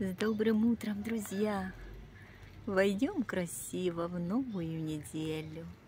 С добрым утром, друзья! Войдем красиво в новую неделю.